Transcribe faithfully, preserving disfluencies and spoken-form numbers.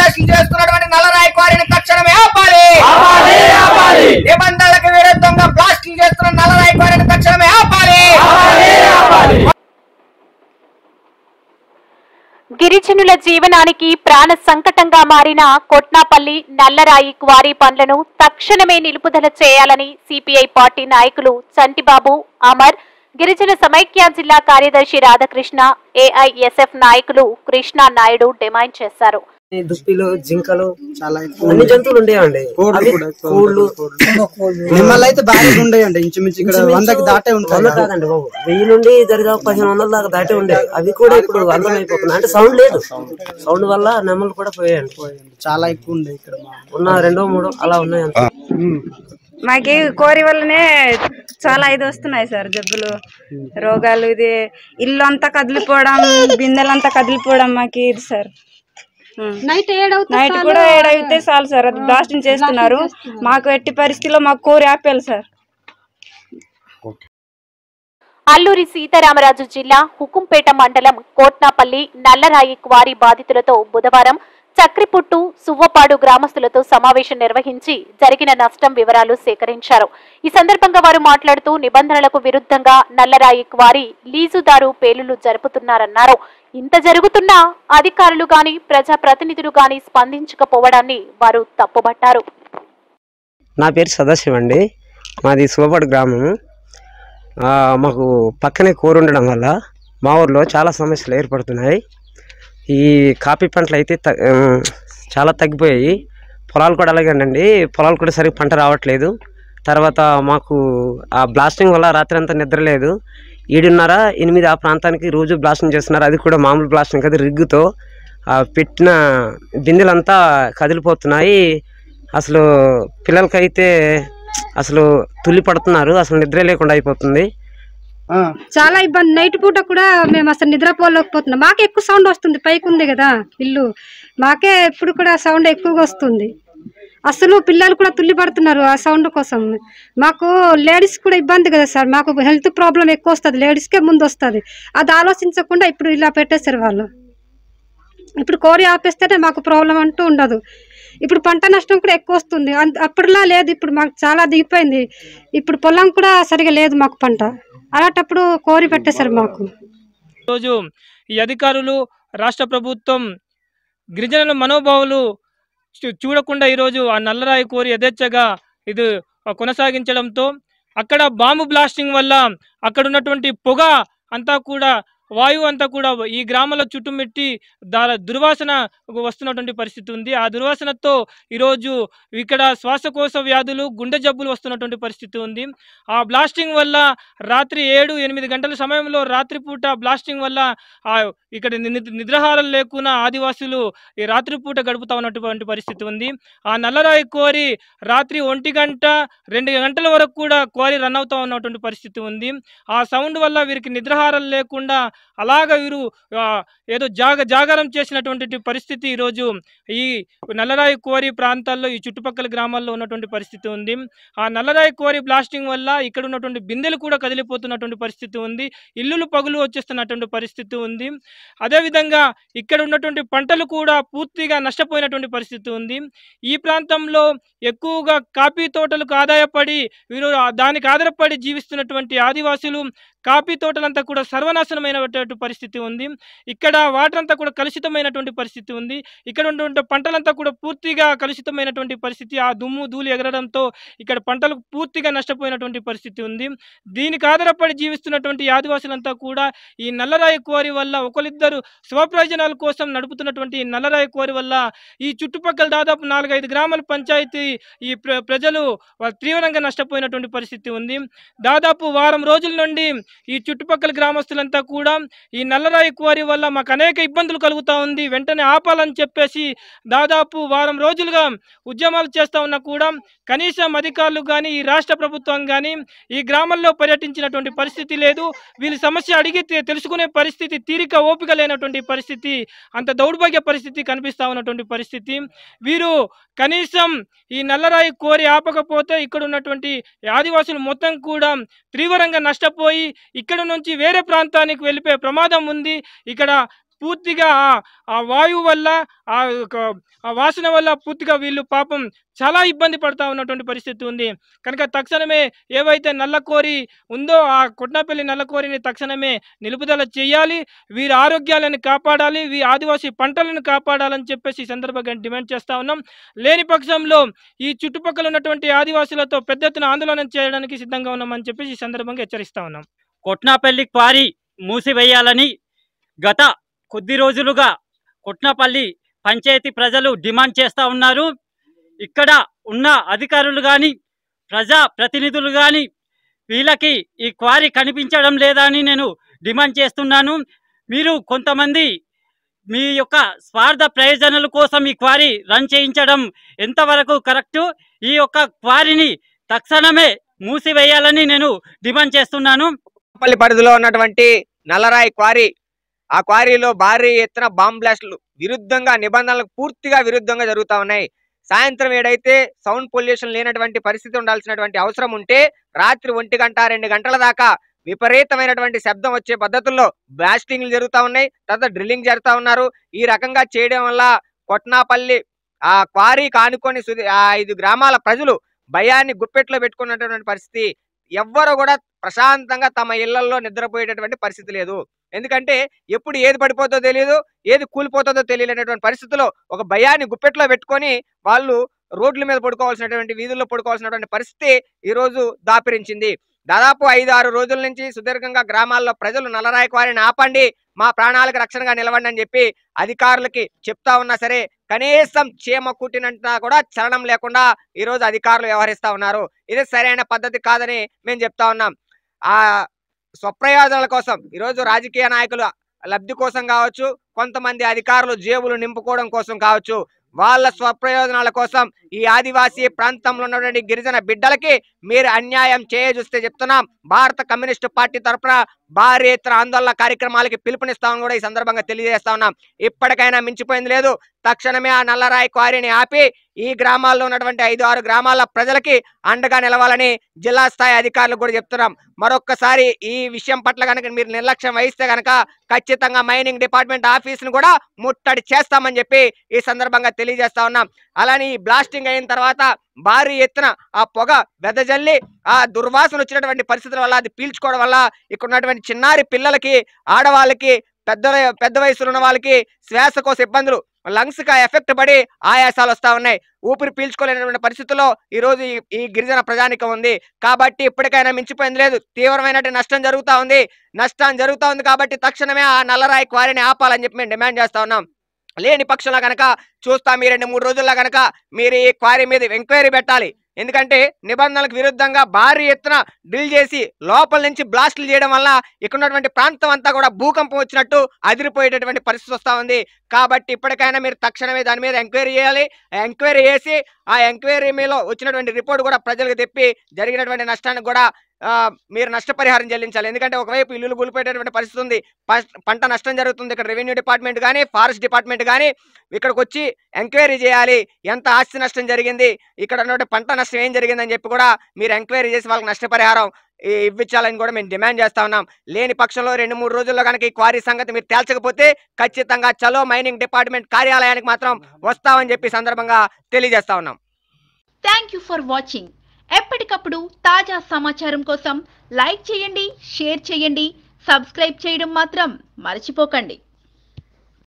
బ్లాస్టులు చేస్తున్నటువంటి నల్లరాయి క్వారీని తక్షణమే ఆపాలి. నిబంధనలకు విరుద్ధంగా బ్లాస్టులు చేస్తున్న నల్లరాయి క్వారీని తక్షణమే ఆపాలి. గిరిజనుల జీవనానికి ప్రాణ సంకటంగా మారిన కొట్నాపల్లి నల్లరాయి క్వారీ పనులను తక్షణమే నిలుపుదల చేయాలని సిపిఐ పార్టీ నాయకులు చంటిబాబు, అమర్, గిరిజన సమైక్య జిల్లా కార్యదర్శి రాధాకృష్ణ, ఏఐఎస్ఎఫ్ నాయకులు కృష్ణ నాయుడు డిమాండ్ చేశారు. దుప్పిలు, జింకలు, చాలా అన్ని జంతువులు ఉండేవండి. కోళ్ళు నిమ్మలు అయితే బాగా ఉండేయండి. ఇంచుమించు ఇక్కడ వందకి దాటే ఉంటాయి కాదండి బాబు, వెయ్యి నుండి దరిదాపు పదిహేను వందల దాకా దాటే ఉండేవి. అవి కూడా ఇప్పుడు అందం అయిపోతున్నాయి. అంటే సౌండ్ లేదు, సౌండ్ వల్ల నెమ్మలు కూడా పోయాయండి. చాలా ఎక్కువ ఉండే ఇక్కడ ఉన్న రెండో మూడో అలా ఉన్నాయి. మాకి కోరి వల్లనే చాలా ఇది వస్తున్నాయి సార్, జబ్బులు, రోగాలు. ఇది ఇల్లు అంతా కదిలిపోవడం, బిందెలంతా కదిలిపోవడం మాకి ఇది సార్. నైట్ నైట్ కూడా ఏడైతే చాలు సార్, అది బ్లాస్టింగ్ చేస్తున్నారు. మాకు ఎట్టి పరిస్థితిలో మాకు కోరి ఆపేయాలి సార్. అల్లూరి సీతారామరాజు జిల్లా హుకుంపేట మండలం కోట్నాపల్లి నల్లరాయి క్వారీ బాధితులతో బుధవారం చక్రిపుట్టు, సువ్వపాడు గ్రామస్తులతో సమావేశం నిర్వహించి జరిగిన నష్టం వివరాలు సేకరించారు. ఈ సందర్భంగా వారు మాట్లాడుతూ నిబంధనలకు విరుద్ధంగా నల్లరాయి క్వారీ లీజుదారు పేలులు జరుపుతున్నారన్నారు. ఇంత జరుగుతున్నా అధికారులు గాని ప్రజాప్రతినిధులు గాని స్పందించకపోవడాన్ని వారు తప్పుబట్టారు. నా పేరు సదాశివ్ అండి, మాది సువ్వపాడు గ్రామము. మాకు పక్కనే కూర ఉండడం వల్ల మా ఊర్లో చాలా సమస్యలు ఏర్పడుతున్నాయి. ఈ కాఫీ పంటలు అయితే చాలా తగ్గిపోయాయి. పొలాలు కూడా అలాగేనండి, పొలాలు కూడా సరిగ్గా పంట రావట్లేదు. తర్వాత మాకు ఆ బ్లాస్టింగ్ వల్ల రాత్రి అంతా నిద్ర లేదు. ఏడున్నర ఎనిమిది ఆ ప్రాంతానికి రోజు బ్లాస్టింగ్ చేస్తున్నారు. అది కూడా మామూలు బ్లాస్టింగ్ కాదు, రిగ్గుతో పెట్టిన బిందెలంతా కదిలిపోతున్నాయి. అసలు పిల్లలకైతే అసలు తుల్లి పడుతున్నారు, అసలు నిద్ర లేకుండా అయిపోతుంది. చాలా ఇబ్బంది. నైట్ పూట కూడా మేము అసలు నిద్రపోలేకపోతున్నాం. మాకే ఎక్కువ సౌండ్ వస్తుంది, పైకి ఉంది కదా ఇల్లు, మాకే ఎప్పుడు కూడా సౌండ్ ఎక్కువగా వస్తుంది. అసలు పిల్లలు కూడా తుల్లి పడుతున్నారు ఆ సౌండ్ కోసం. మాకు లేడీస్ కూడా ఇబ్బంది కదా సార్, మాకు హెల్త్ ప్రాబ్లం ఎక్కువ వస్తుంది, లేడీస్కే ముందు వస్తుంది. అది ఆలోచించకుండా ఇప్పుడు ఇలా పెట్టేశారు వాళ్ళు. ఇప్పుడు కోరి ఆపేస్తేనే మాకు ప్రాబ్లం అంటూ ఉండదు. ఇప్పుడు పంట నష్టం కూడా ఎక్కువ వస్తుంది, అప్పటిలా లేదు. ఇప్పుడు మాకు చాలా దిగిపోయింది. ఇప్పుడు పొలం కూడా సరిగా లేదు మాకు పంట. అలాంటప్పుడు కోరి పెట్టేశారు మాకు. ఈరోజు ఈ అధికారులు, రాష్ట్ర ప్రభుత్వం గిరిజనుల మనోభావాలు చూడకుండా ఈరోజు ఆ నల్లరాయి కోరి యథేచ్ఛగా ఇది కొనసాగించడంతో అక్కడ బాంబు బ్లాస్టింగ్ వల్ల అక్కడ ఉన్నటువంటి పొగ అంతా కూడా, వాయువు అంతా కూడా ఈ గ్రామాల చుట్టుమిట్టి దా దుర్వాసన వస్తున్నటువంటి పరిస్థితి ఉంది. ఆ దుర్వాసనతో ఈరోజు ఇక్కడ శ్వాసకోశ వ్యాధులు, గుండె జబ్బులు వస్తున్నటువంటి పరిస్థితి ఉంది. ఆ బ్లాస్టింగ్ వల్ల రాత్రి ఏడు ఎనిమిది గంటల సమయంలో రాత్రిపూట బ్లాస్టింగ్ వల్ల ఇక్కడ నిద్రాహారం లేకుండా ఆదివాసులు ఈ రాత్రిపూట గడుపుతా ఉన్నటువంటి పరిస్థితి ఉంది. ఆ నల్లరాయి కోరి రాత్రి ఒంటి గంట రెండు గంటల వరకు కూడా కోరి రన్ అవుతా ఉన్నటువంటి పరిస్థితి ఉంది. ఆ సౌండ్ వల్ల వీరికి నిద్రాహారం లేకుండా అలాగా వీరు ఏదో జాగ జాగారం చేసినటువంటి పరిస్థితి ఈరోజు ఈ నల్లరాయి కోరి ప్రాంతాల్లో, ఈ చుట్టుపక్కల గ్రామాల్లో ఉన్నటువంటి పరిస్థితి ఉంది. ఆ నల్లరాయి కోరి బ్లాస్టింగ్ వల్ల ఇక్కడ ఉన్నటువంటి బిందెలు కూడా కదిలిపోతున్నటువంటి పరిస్థితి ఉంది. ఇల్లులు పగులు వచ్చేస్తున్నటువంటి పరిస్థితి ఉంది. అదేవిధంగా ఇక్కడ ఉన్నటువంటి పంటలు కూడా పూర్తిగా నష్టపోయినటువంటి పరిస్థితి ఉంది. ఈ ప్రాంతంలో ఎక్కువగా కాఫీ తోటలకు ఆదాయపడి వీరు దానికి ఆధారపడి జీవిస్తున్నటువంటి ఆదివాసులు కాఫీ తోటలంతా కూడా సర్వనాశనమైనటువంటి పరిస్థితి ఉంది. ఇక్కడ వాటర్ అంతా కూడా కలుషితమైనటువంటి పరిస్థితి ఉంది. ఇక్కడ ఉన్నటువంటి పంటలంతా కూడా పూర్తిగా కలుషితమైనటువంటి పరిస్థితి. ఆ దుమ్ము ధూళి ఎగరడంతో ఇక్కడ పంటలు పూర్తిగా నష్టపోయినటువంటి పరిస్థితి ఉంది. దీనికి ఆధారపడి జీవిస్తున్నటువంటి ఆదివాసులంతా కూడా ఈ నల్లరాయి కోరి వల్ల ఒకరిద్దరు స్వప్రయోజనాల కోసం నడుపుతున్నటువంటి ఈ నల్లరాయి కోరి వల్ల ఈ చుట్టుపక్కల దాదాపు నాలుగైదు గ్రామాల పంచాయతీ ఈ ప్ర ప్రజలు తీవ్రంగా నష్టపోయినటువంటి పరిస్థితి ఉంది. దాదాపు వారం రోజుల నుండి ఈ చుట్టుపక్కల గ్రామస్తులంతా కూడా ఈ నల్లరాయి క్వారీ వల్ల మాకు అనేక ఇబ్బందులు కలుగుతా ఉంది, వెంటనే ఆపాలని చెప్పేసి దాదాపు వారం రోజులుగా ఉద్యమాలు చేస్తా ఉన్నా కూడా కనీసం అధికారులు కానీ, ఈ రాష్ట్ర ప్రభుత్వం కానీ ఈ గ్రామంలో పర్యటించినటువంటి పరిస్థితి లేదు. వీళ్ళ సమస్య అడిగి తెలుసుకునే పరిస్థితి, తీరిక ఓపిక లేనటువంటి పరిస్థితి, అంత దౌర్భాగ్య పరిస్థితి కనిపిస్తా ఉన్నటువంటి పరిస్థితి. వీరు కనీసం ఈ నల్లరాయి కోరి ఆపకపోతే ఇక్కడ ఉన్నటువంటి ఆదివాసులు మొత్తం కూడా తీవ్రంగా నష్టపోయి ఇక్కడ నుంచి వేరే ప్రాంతానికి వెళ్ళిపోయే ప్రమాదం ఉంది. ఇక్కడ పూర్తిగా ఆ వాయువు వల్ల ఆ వాసన వల్ల పూర్తిగా వీళ్ళు పాపం చాలా ఇబ్బంది పడతా ఉన్నటువంటి పరిస్థితి ఉంది. కనుక తక్షణమే ఏవైతే నల్లకోరి ఉందో ఆ కొట్నాపల్లి నల్లకోరిని తక్షణమే నిలుపుదల చేయాలి, వీరి ఆరోగ్యాలను కాపాడాలి, వీరి ఆదివాసీ పంటలను కాపాడాలని చెప్పేసి ఈ సందర్భంగా డిమాండ్ చేస్తా ఉన్నాం. లేని పక్షంలో ఈ చుట్టుపక్కల ఉన్నటువంటి ఆదివాసులతో పెద్ద ఎత్తున ఆందోళన చేయడానికి సిద్ధంగా ఉన్నామని చెప్పేసి ఈ సందర్భంగా హెచ్చరిస్తా ఉన్నాం. కొట్నాపల్లి క్వారీ మూసివేయాలని గత కొద్ది రోజులుగా కొట్నాపల్లి పంచాయతీ ప్రజలు డిమాండ్ చేస్తూ ఉన్నారు. ఇక్కడ ఉన్న అధికారులు కానీ ప్రజా ప్రతినిధులు కానీ వీళ్ళకి ఈ క్వారీ కనిపించడం లేదా అని నేను డిమాండ్ చేస్తున్నాను. మీరు కొంతమంది మీ యొక్క స్వార్థ ప్రయోజనాల కోసం ఈ క్వారీ రన్ చేయించడం ఎంతవరకు కరెక్టు? ఈ యొక్క క్వారీని తక్షణమే మూసివేయాలని నేను డిమాండ్ చేస్తున్నాను. పల్లి పరిధిలో ఉన్నటువంటి నల్లరాయి క్వారీ, ఆ క్వారీలో భారీ ఎత్తున బాంబ్ బ్లాస్టులు విరుద్ధంగా నిబంధనలకు పూర్తిగా విరుద్ధంగా జరుగుతూ ఉన్నాయి. సాయంత్రం ఏడైతే సౌండ్ పొల్యూషన్ లేనటువంటి పరిస్థితి ఉండాల్సినటువంటి అవసరం ఉంటే రాత్రి ఒంటి గంట రెండు గంటల దాకా విపరీతమైనటువంటి శబ్దం వచ్చే పద్ధతుల్లో బ్లాస్టింగ్లు జరుగుతూ ఉన్నాయి. తర్వాత డ్రిల్లింగ్ జరుగుతూ ఉన్నారు. ఈ రకంగా చేయడం వల్ల కొట్నాపల్లి ఆ క్వారీ కానుకొని ఆ ఐదు గ్రామాల ప్రజలు భయాన్ని గుప్పెట్లో పెట్టుకున్నటువంటి పరిస్థితి. ఎవ్వరూ కూడా ప్రశాంతంగా తమ ఇళ్లలో నిద్రపోయేటటువంటి పరిస్థితి లేదు. ఎందుకంటే ఎప్పుడు ఏది పడిపోతుందో తెలియదు, ఏది కూలిపోతుందో తెలియలేనటువంటి పరిస్థితిలో ఒక భయాన్ని గుప్పెట్లో పెట్టుకొని వాళ్ళు రోడ్ల మీద పడుకోవాల్సినటువంటి, వీధుల్లో పడుకోవాల్సినటువంటి పరిస్థితి ఈరోజు దాపిరించింది. దాదాపు ఐదు ఆరు రోజుల నుంచి సుదీర్ఘంగా గ్రామాల్లో ప్రజలు నల్లరాయి క్వారీని ఆపండి, మా ప్రాణాలకు రక్షణగా నిలవండి అని చెప్పి అధికారులకి చెప్తా ఉన్నా సరే కనీసం చీమ కుట్టినంత కూడా చలనం లేకుండా ఈరోజు అధికారులు వ్యవహరిస్తా ఉన్నారు. ఇది సరైన పద్ధతి కాదని మేము చెప్తా ఉన్నాం. ఆ స్వప్రయోజనాల కోసం ఈరోజు రాజకీయ నాయకులు లబ్ధి కోసం కావచ్చు, కొంతమంది అధికారులు జేబులు నింపుకోవడం కోసం కావచ్చు, వాళ్ళ స్వప్రయోజనాల కోసం ఈ ఆదివాసీ ప్రాంతంలో ఉన్నటువంటి గిరిజన బిడ్డలకి మీరు అన్యాయం చేయజూస్తే చెప్తున్నాం. భారత కమ్యూనిస్టు పార్టీ తరఫున భారీ ఎత్తున ఆందోళన కార్యక్రమాలకి పిలుపునిస్తామని కూడా ఈ సందర్భంగా తెలియజేస్తా ఉన్నాం. ఇప్పటికైనా మించిపోయింది లేదు. తక్షణమే ఆ నల్లరాయి క్వారీని ఆపి ఈ గ్రామాల్లో ఉన్నటువంటి ఐదు ఆరు గ్రామాల ప్రజలకి అండగా నిలవాలని జిల్లా స్థాయి అధికారులకు కూడా చెప్తున్నాం. మరొక్కసారి ఈ విషయం పట్ల కనుక మీరు నిర్లక్ష్యం వహిస్తే కనుక ఖచ్చితంగా మైనింగ్ డిపార్ట్మెంట్ ఆఫీసును కూడా ముట్టడి చేస్తామని చెప్పి ఈ సందర్భంగా తెలియజేస్తా ఉన్నాం. అలానే ఈ బ్లాస్టింగ్ అయిన తర్వాత భారీ ఎత్తున ఆ పొగ వెదజల్లి ఆ దుర్వాసన వచ్చినటువంటి పరిస్థితుల వల్ల అది పీల్చుకోవడం వల్ల ఇక్కడ ఉన్నటువంటి చిన్నారి పిల్లలకి, ఆడవాళ్ళకి, పెద్ద పెద్ద వయసులో ఉన్న వాళ్ళకి శ్వాసకోశ ఇబ్బందులు, లంగ్స్ కి ఎఫెక్ట్ పడి ఆయాసాలు వస్తా ఉన్నాయి. ఊపిరి పీల్చుకోలేనటువంటి పరిస్థితుల్లో ఈ రోజు ఈ గిరిజన ప్రజానికం ఉంది. కాబట్టి ఇప్పటికైనా మించిపోయింది లేదు. తీవ్రమైనటువంటి నష్టం జరుగుతా ఉంది. నష్టం జరుగుతా ఉంది కాబట్టి తక్షణమే ఆ నల్లరాయి క్వారీని ఆపాలని చెప్పి మేము డిమాండ్ చేస్తా ఉన్నాం. లేని పక్షంలో కనుక చూస్తా మీ రెండు మూడు రోజుల్లో కనుక మీరు ఈ క్వారీ మీద ఎంక్వైరీ పెట్టాలి. ఎందుకంటే నిబంధనలకు విరుద్ధంగా భారీ ఎత్తున డ్రిల్ చేసి లోపల నుంచి బ్లాస్టులు చేయడం వల్ల ఇక్కడ ఉన్నటువంటి ప్రాంతం అంతా కూడా భూకంపం వచ్చినట్టు అదిరిపోయేటటువంటి పరిస్థితి వస్తూ ఉంది. కాబట్టి ఇప్పటికైనా మీరు తక్షణమే దాని మీద ఎంక్వైరీ చేయాలి. ఎంక్వైరీ చేసి ఆ ఎంక్వైరీ మీలో వచ్చినటువంటి రిపోర్ట్ కూడా ప్రజలకు తెప్పి జరిగినటువంటి నష్టానికి కూడా మీరు నష్టపరిహారం చెల్లించాలి. ఎందుకంటే ఒకవైపు ఇల్లులు కూలిపోయేటటువంటి పరిస్థితి ఉంది, పంట నష్టం జరుగుతుంది. ఇక్కడ రెవెన్యూ డిపార్ట్మెంట్ కానీ ఫారెస్ట్ డిపార్ట్మెంట్ కానీ ఇక్కడికి వచ్చి ఎంక్వైరీ చేయాలి. ఎంత ఆస్తి నష్టం జరిగింది, ఇక్కడ ఉన్నటువంటి పంట నష్టం ఏం జరిగిందని చెప్పి కూడా మీరు ఎంక్వైరీ చేసి వాళ్ళకి నష్టపరిహారం ఇవ్వించాలని కూడా మేము డిమాండ్ చేస్తా ఉన్నాం. లేని పక్షంలో రెండు మూడు రోజుల్లో కనుక ఈ క్వారీ సంగతి మీరు తేల్చకపోతే ఖచ్చితంగా చలో మైనింగ్ డిపార్ట్మెంట్ కార్యాలయానికి మాత్రం వస్తామని చెప్పి సందర్భంగా తెలియజేస్తా ఉన్నాం. Thank you for watching. ఎప్పటికప్పుడు తాజా సమాచారం కోసం లైక్ చేయండి, షేర్ చేయండి, సబ్స్క్రైబ్ చేయడం మాత్రం మర్చిపోకండి.